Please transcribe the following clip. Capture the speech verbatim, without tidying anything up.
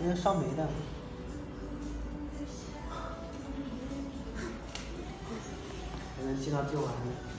人家烧煤的。可能气到救完了。